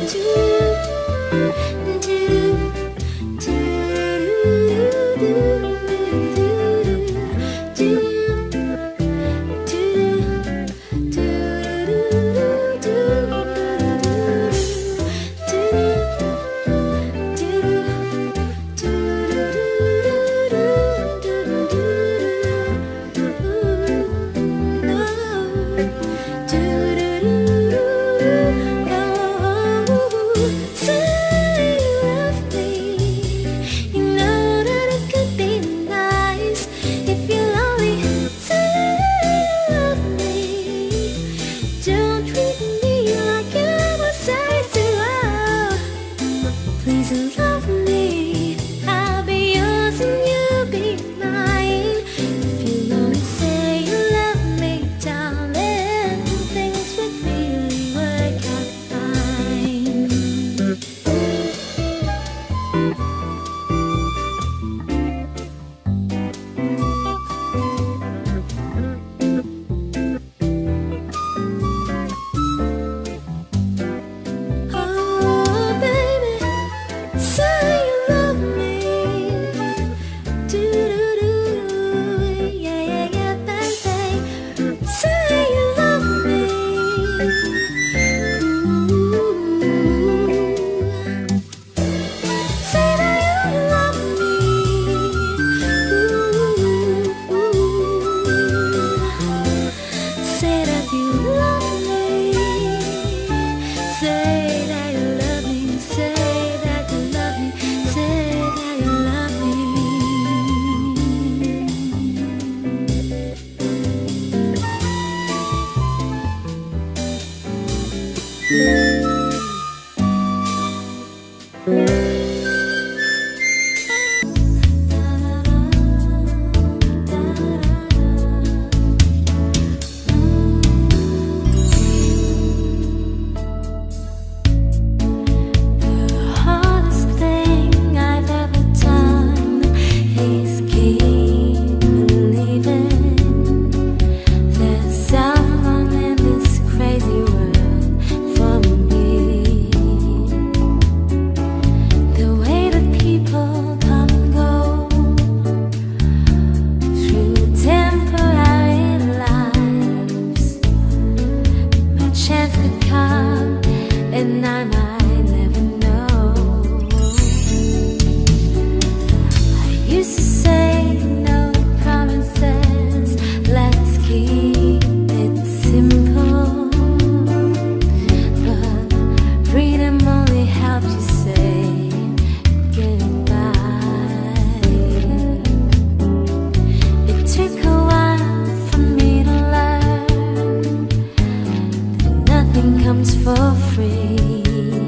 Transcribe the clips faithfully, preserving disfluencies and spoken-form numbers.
Comes for free.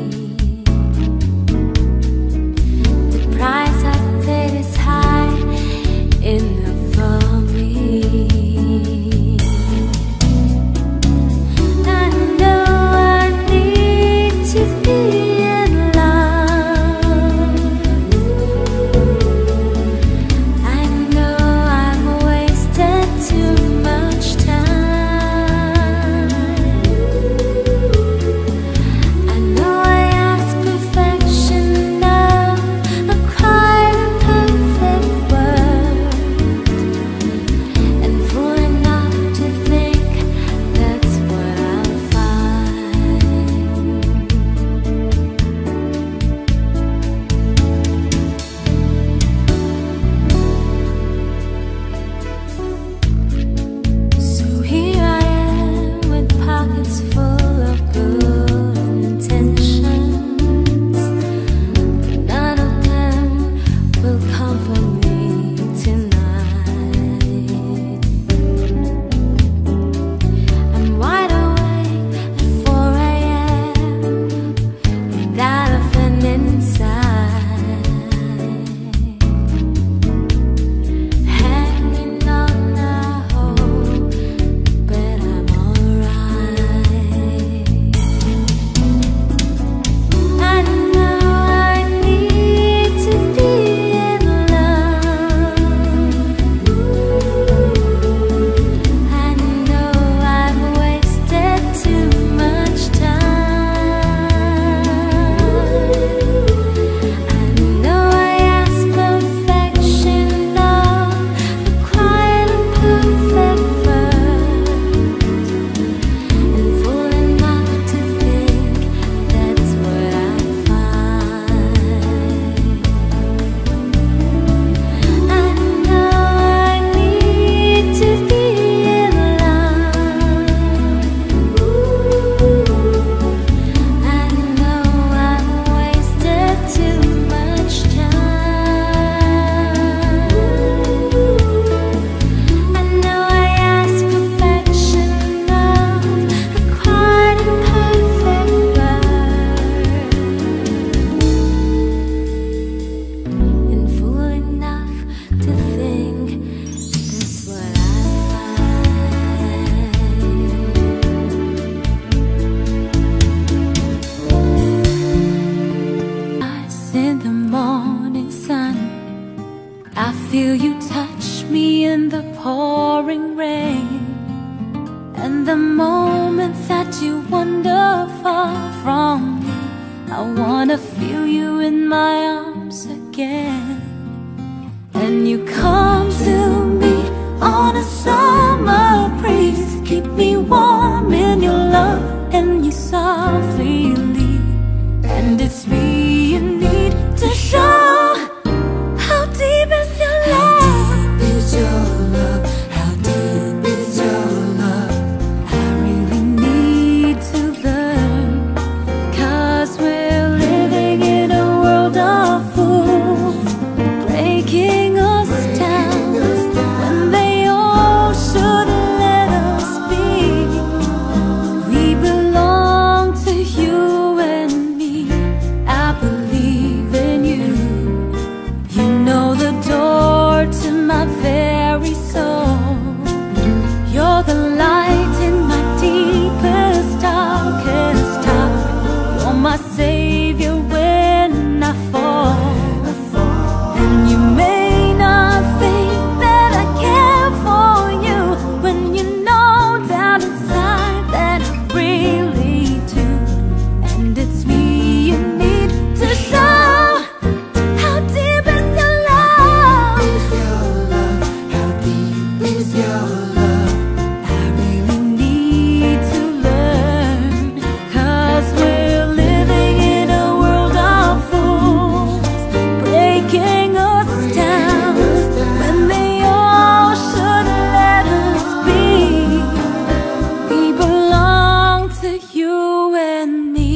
wander far from me. I wanna feel you in my arms again. And you come to me on a summer breeze, keep me warm in your love, and you softly leave. And it's me you need to show. How deep is your love? How deep is your love? How deep is your love? I really need to learn, 'cause we're living in a world of fools, breaking us down when they all should let us be. We belong to you and me. I believe in you. You know the door to my very soul. You're the light in my deepest, darkest hour. You're my savior when I fall. And you may not think that I care for you, when you know down inside that I really do. And it's me you need to show. How deep is your love? How deep is your love? I really need to learn, 'cause we're living in a world of fools, breaking us down when they all should let us be. We belong to you and me.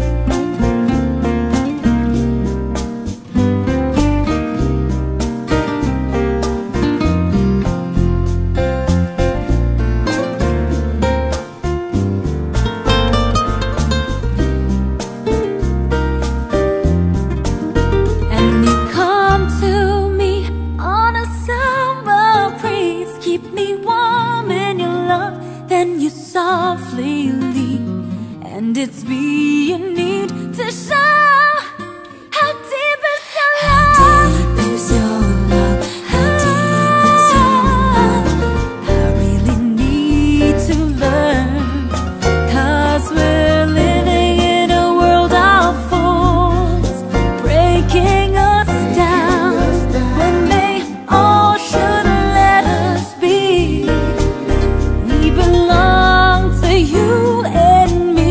And you come to me on a summer breeze, keep me warm in your love, then you softly leave. And it's me you need to show. How deep is your love? How deep is your love? How deep is your love? I really need to learn, 'cause we're living in a world of fools, breaking us down when they all should let us be. We belong to you and me.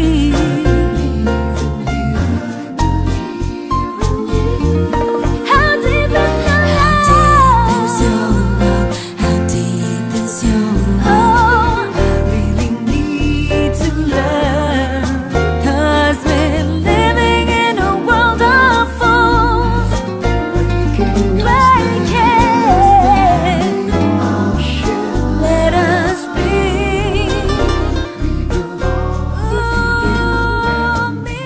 How deep is your love? How deep is your love? Oh, I really need to learn, 'cause we're living in a world of fools, breaking, let us be. Ooh, me.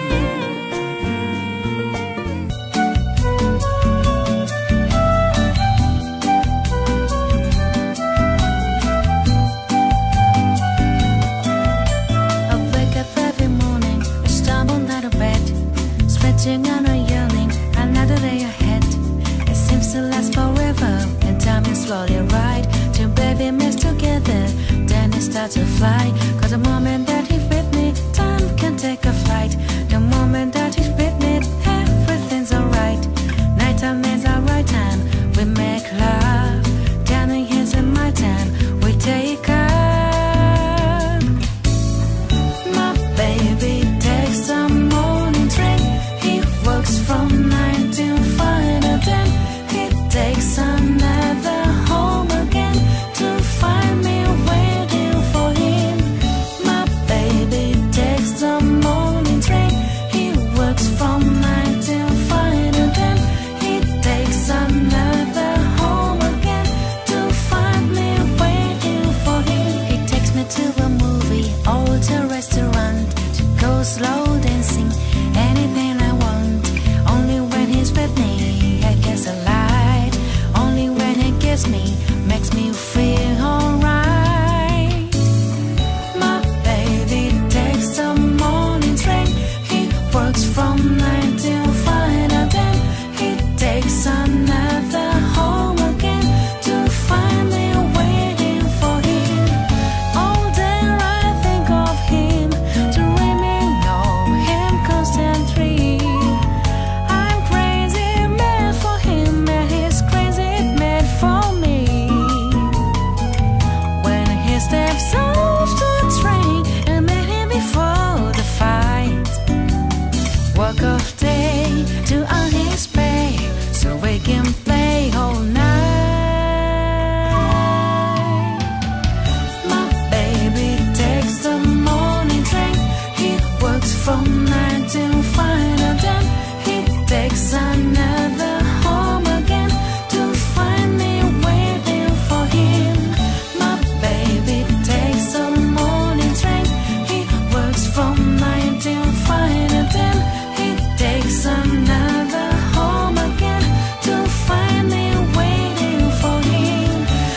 I wake up every morning, I stumble out of bed, stretching on a yearning, another day ahead. It seems to last forever, and time is slowly right. Till baby mist together, then it starts to fly. 'Cause the moment that he's with me, time can take a flight. The moment that he's with me, everything's alright. Nighttime is our right time, we make love. Turning his and my time, we take up. My baby takes the morning train. He works from nine till five, and then he takes another home again to find me waiting for him. My baby takes the morning train. He works from nine till five, and then he takes another home again to find me waiting for him. He takes me to a movie or to a restaurant, to go slow dancing, anything I want. Only when he's with me, I guess I lied. Only when he gives me, makes me feel alright. My baby takes the morning train. He works from nine till five, and then he takes another home again to find me waiting for him. All day I think of him work of day to earn his pay, so we can play all night. My baby takes the morning train. He works from nine till five, and then he takes another home again to find me waiting for him. My baby takes the morning train. He works from nine till five, and then he takes another home again to find me waiting for him.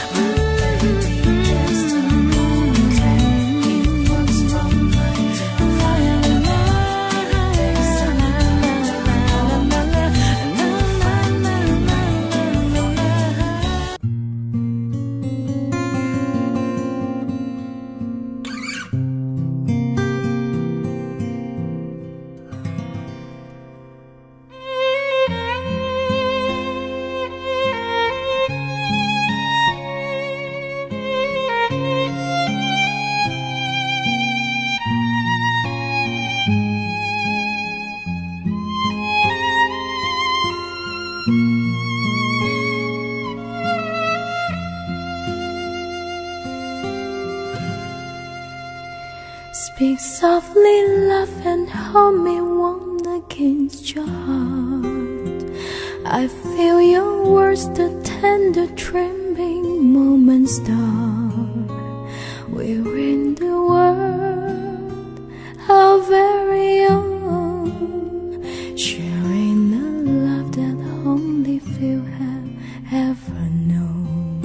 Speak softly, love, and hold me warm against your heart. I feel your words, the tender trembling moments start. We're in the world, our very own, sharing the love that only few have ever known.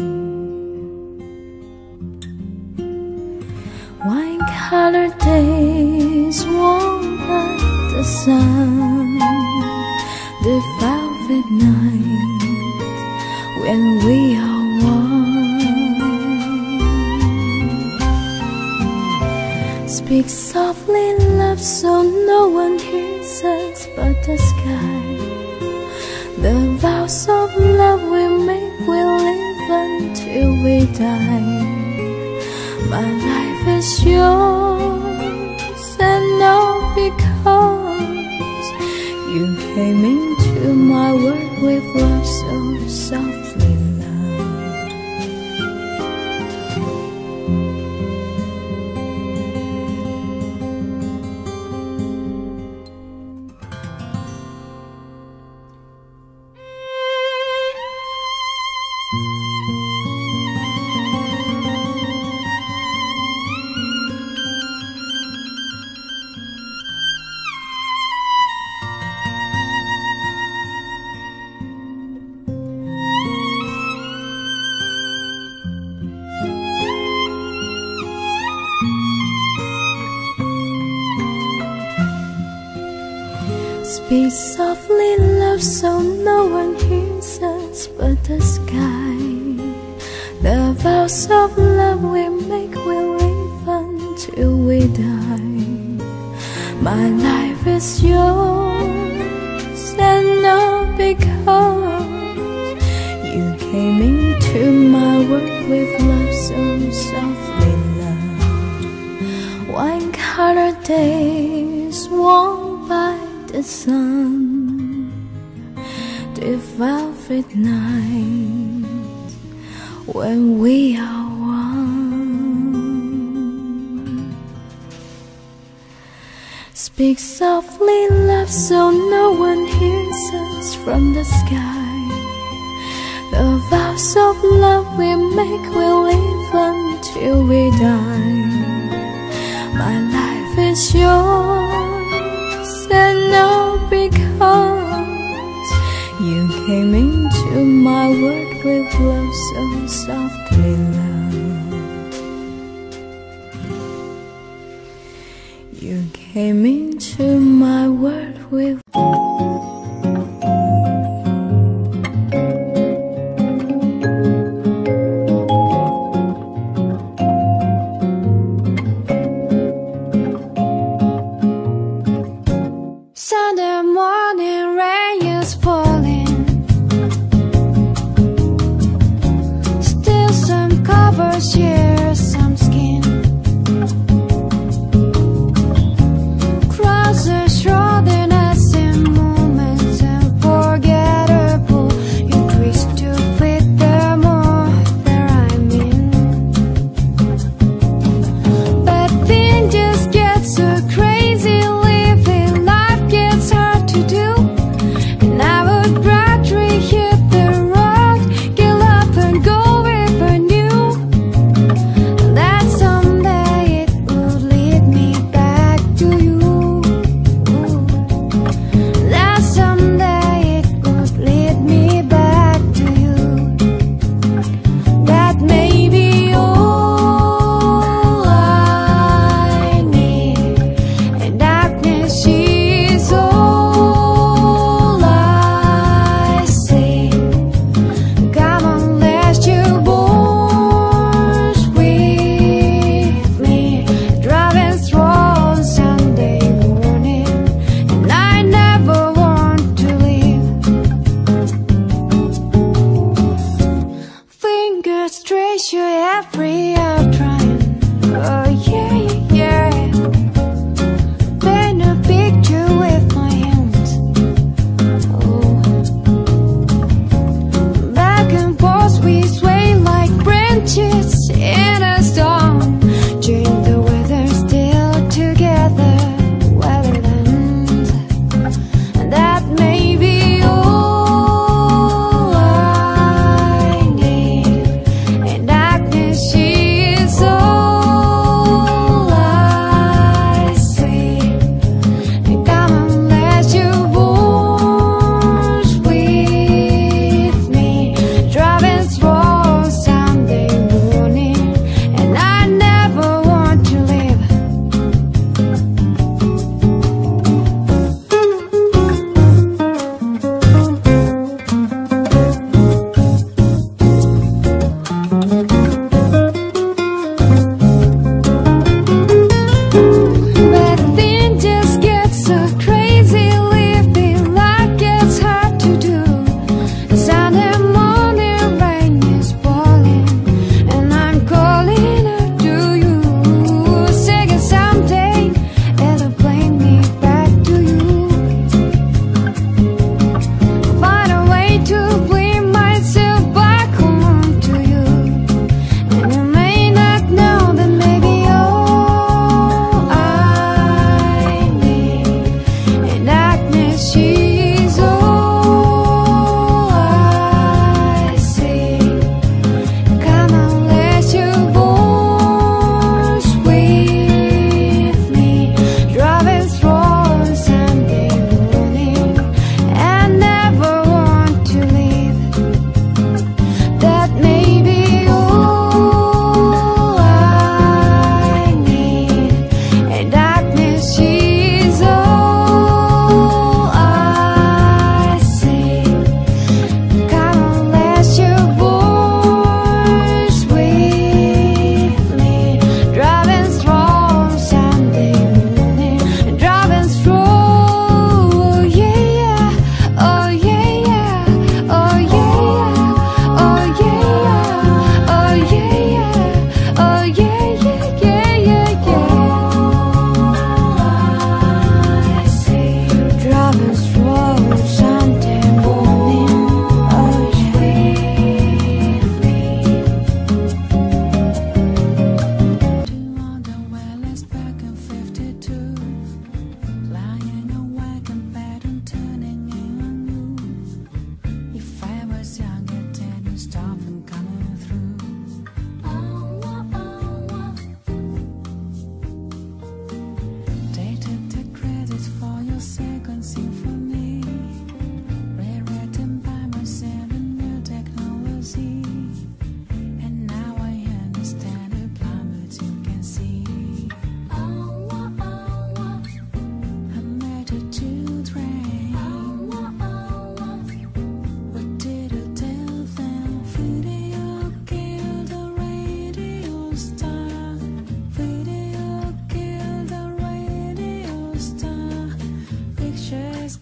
Wine-colored days warmed by the sun, the velvet night when we are one. Speak softly, love, so no one hears us but the sky. The vows of love we make will live until we die. My life is yours, and all because you came into my world with love so softly, love. Speak softly, love, so no one hears us but the sky. The vows of love we make will live until we die. My life is yours, and all because you came into my world with love so softly, love. Wine-colored days warmed by the sun, the velvet night when we are one. Speak softly, love, so no one hears us from the sky. The vows of love we make will live until we die. My life is yours, and all because you came into my world with love so softly, love. You came into my world with Sunday morning rain is falling. Still some covers, share some skin. Cross the shore, then I see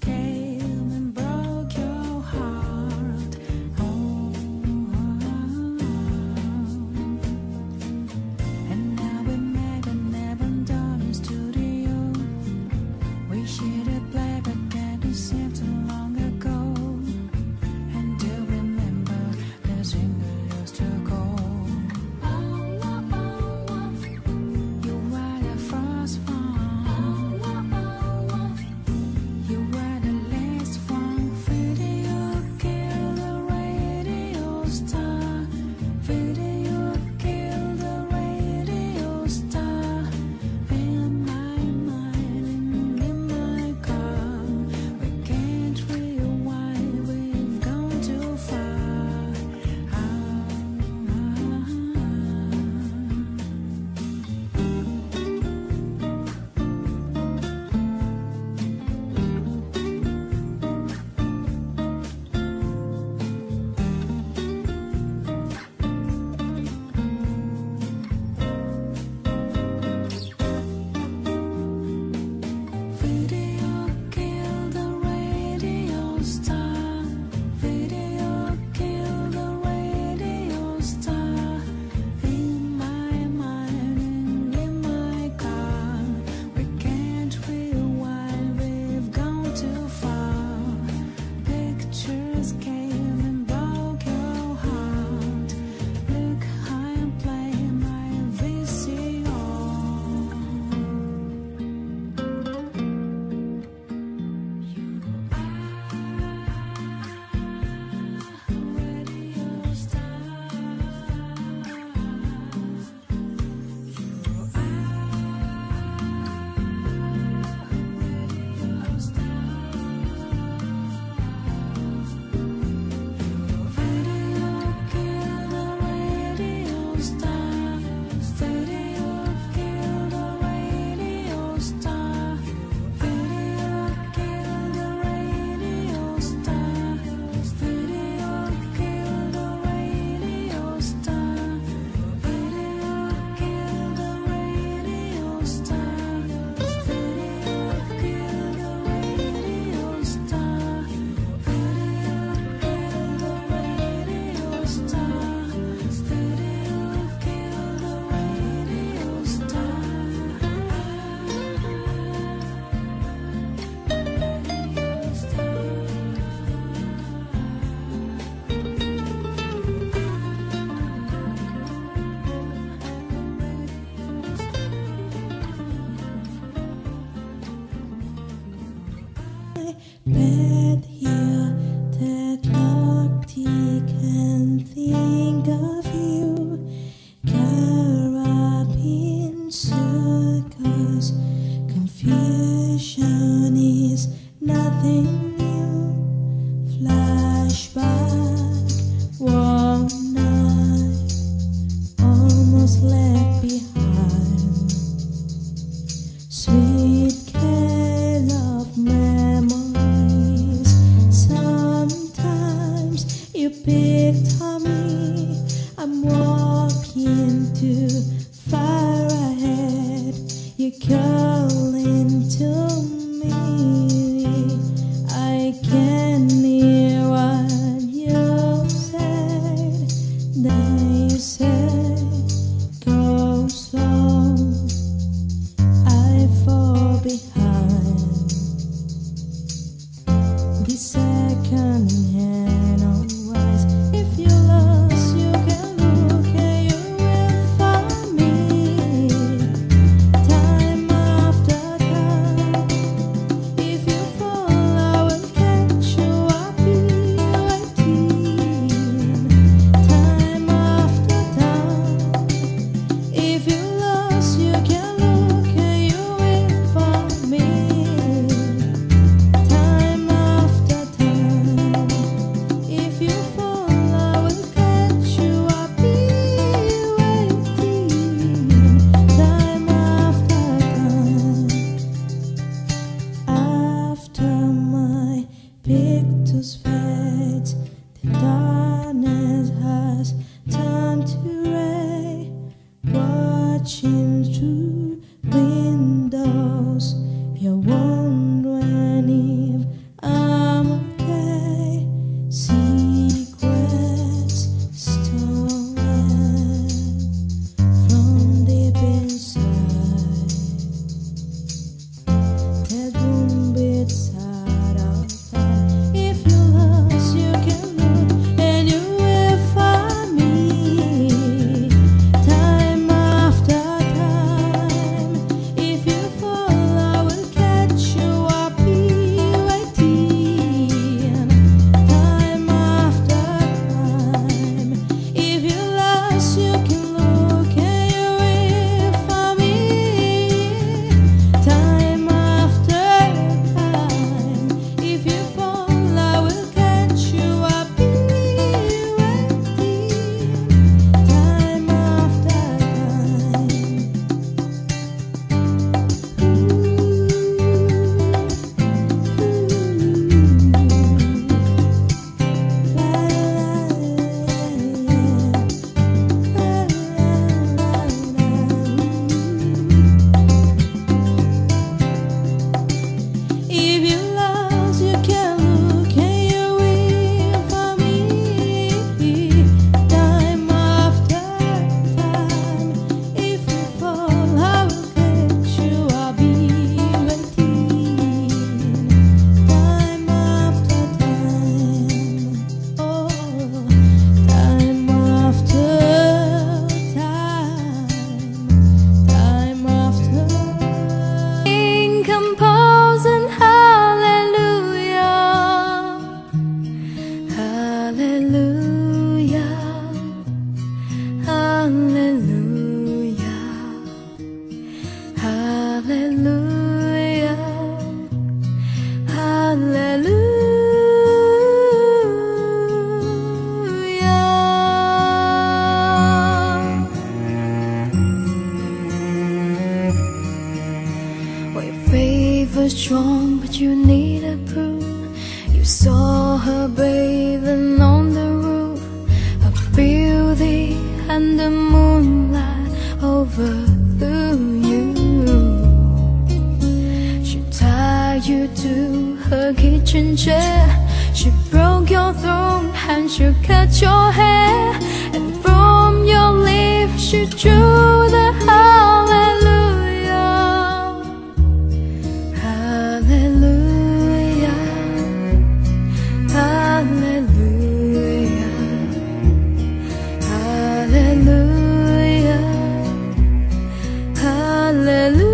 came and broke your heart. Oh, and now we met and never done in studio. We shared a playback and it seemed too long ago. And do you remember the single used to go? You were the first one. You were the last one. Video killed the radio star. Video killed the radio star. In my mind and in my car, we can't rewind. We've gone too far. Ah, video killed the radio star. Video killed the radio star. In my mind and in my car, we can't rewind. We've gone too far. Pictures came and broke your heart. Look, I'm playing my V C R. Radio star. Radio star. Video killed the radio star. Video killed the radio star. Video killed the radio star. Video killed the radio star. Video killed the radio star. Video killed the radio star. Video killed the radio Bed here, the clock tick and think of you. Gather up in circles. Confusion is nothing new. Flashback, one night, almost left behind. Sweet care of memories. Sometimes you picked on me. I'm walking too far ahead. You call into me. I can hear what you said. Then you said, go slow. I fall behind. The second hand always. If you lost, you can look and you will find me. Time after time. If you fall, I will catch you. I'll be waiting. Time after time. If you lost, you can look and you will find me. Time after time. If you fall, I will catch you. I'll be waiting. Time after time. After my pictures fade, the darkness has turned to gray. Watching through windows, you're wondering if You saw her bathing on the roof, her beauty and the moonlight overthrew you. She tied you to her kitchen chair, she broke your throat and she cut your hair, and from your lips she drew the hallelujah, hallelujah, hallelujah, hallelujah, hallelujah.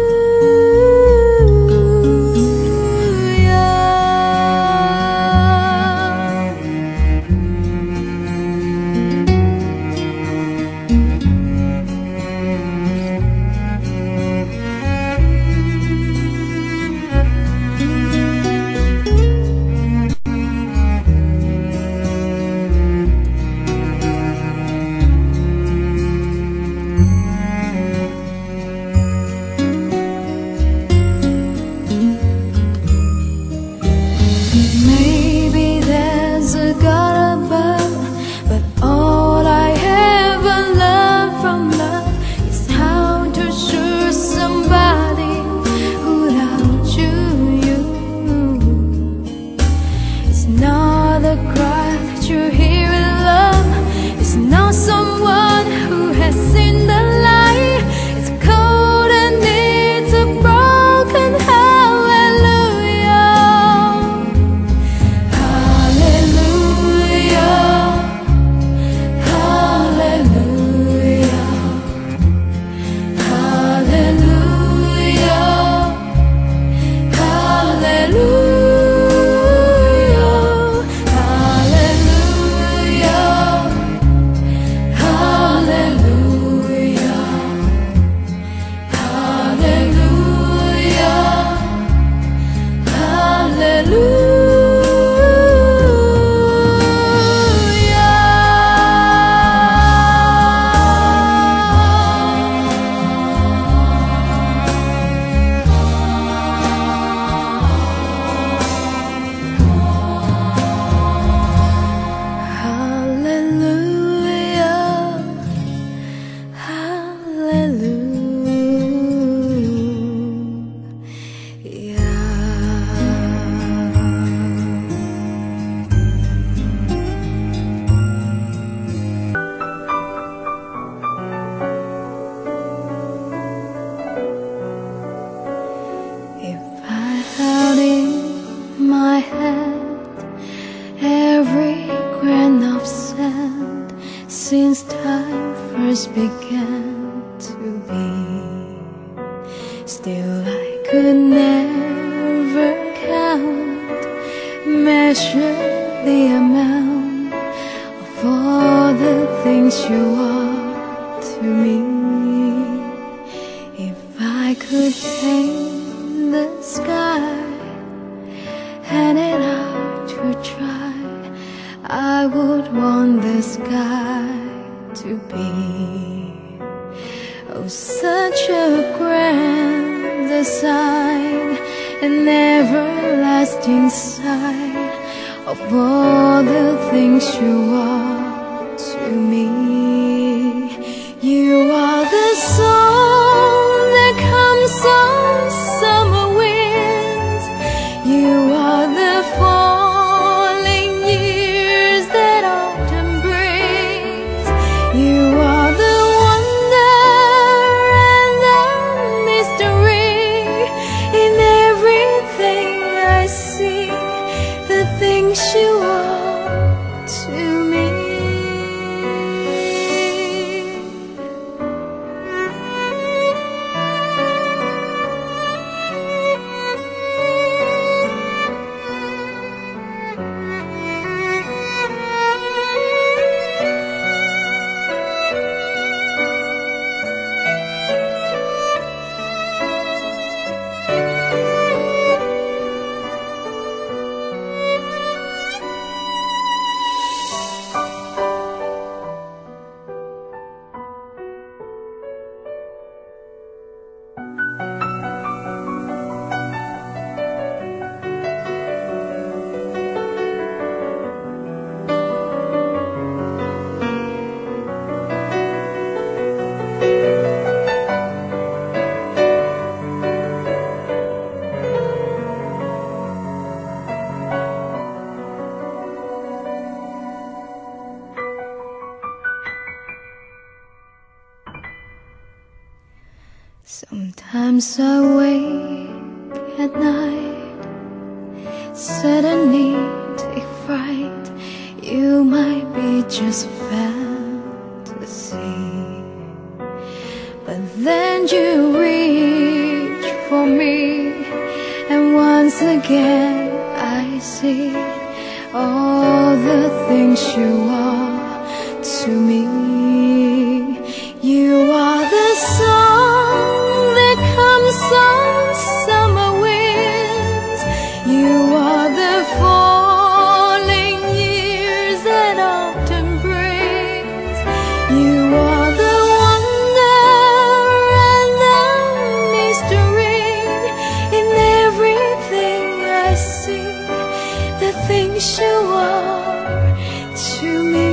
Since time first began to be, still I could never count, measure the amount of all the things you are to me. If I could paint the sky, hand it out to try, I would want the sky to be, oh, such a grand design, an everlasting sign of all the things you are to me. You are the song that comes on summer winds, you are the falling years that autumn brings, you are the wonder and the mystery in everything I see, the things you are to me. I'm so awake at night, suddenly take fright. You might be just fantasy, but then you reach for me, and once again I see all the things you are to me. You are the song that comes on summer winds. You are the falling years that often brings. You are the wonder and the mystery in everything I see, the things you are to me.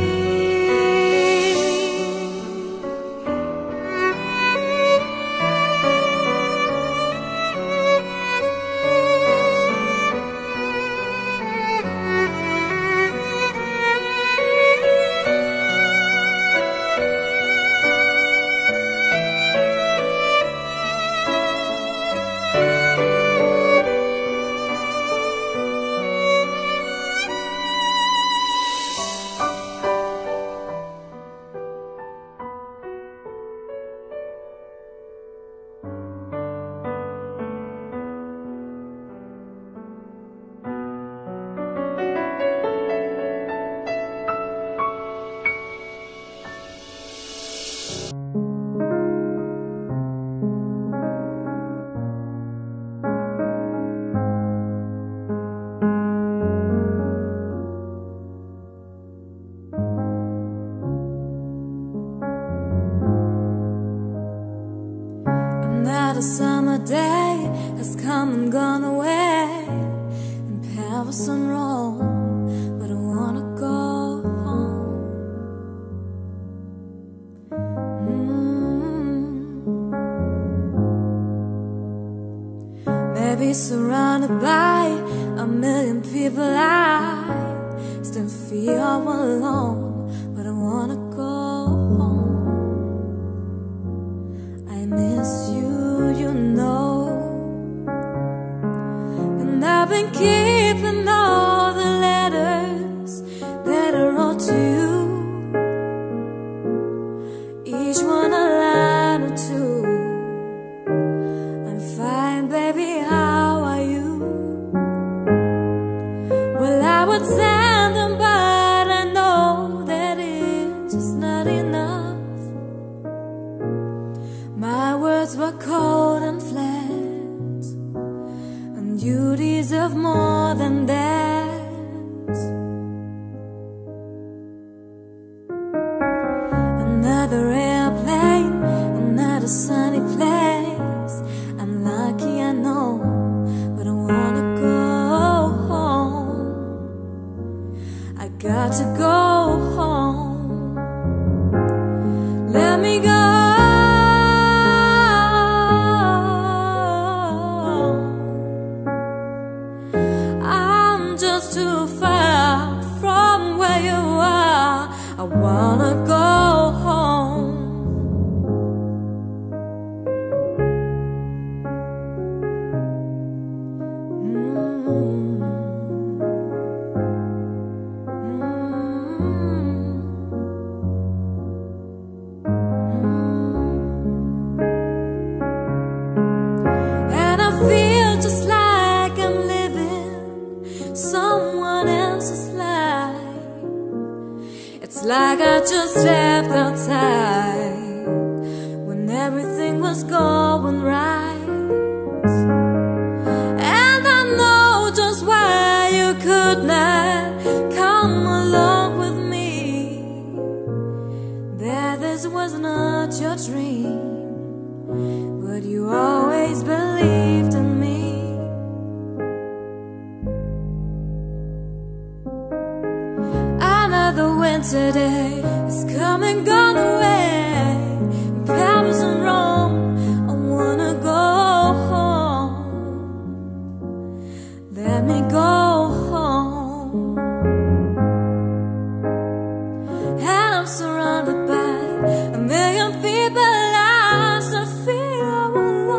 Another summer day has come and gone away in Paris and Rome, but I wanna go home. mm. Maybe surrounded by a million people, I still feel all alone, but I wanna go home. I miss you, you know, and I've been keeping all the letters that I wrote to you, each one a line or two. I'm fine, baby, how are you? Well, I would send them, but I know that it's just not enough. My words were cold and flat, and you deserve more than that. Another airplane, another sunny place. I'm lucky, I know, but I wanna go home. I got to go home. Let me go. Too far from where you are, I wanna go home. mm-hmm. Mm-hmm. And I feel just like I'm living someone else's life. It's like I just stepped outside when everything was going right. And I know just why you could not come along with me, that this was not your dream, but you always believed in me. Another winter day is coming, gone away in Paris and Rome. I wanna go home. Let me go home. And I'm surrounded by a million people, I still feel alone.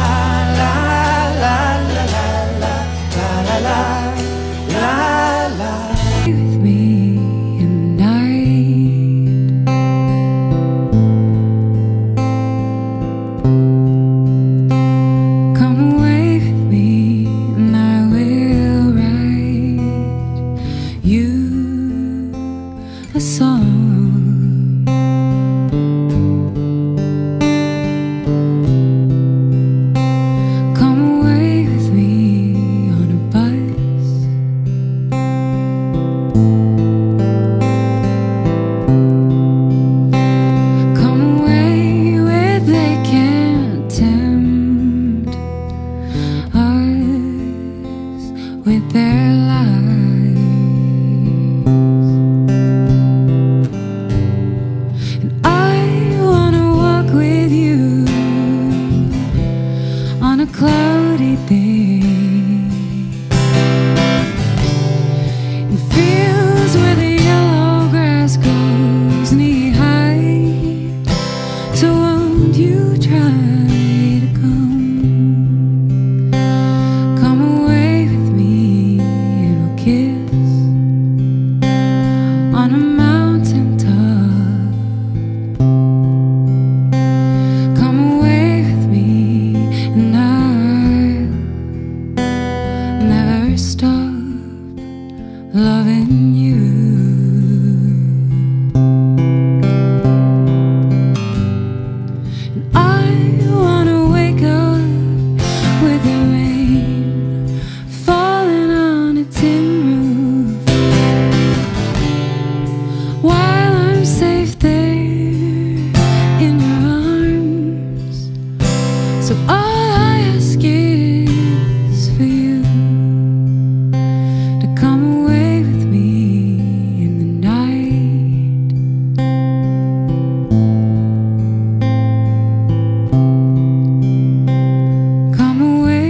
a cloudy day, in fields where the yellow grass goes knee high. So won't you try to come, come away with me and we'll kiss on a mountain top. Come away with me and I'll never stop loving you. And I wanna wake up with the rain falling on a tin roof, while I'm safe there in your arms. So all I ask is for you to come away with me in the night. Come away.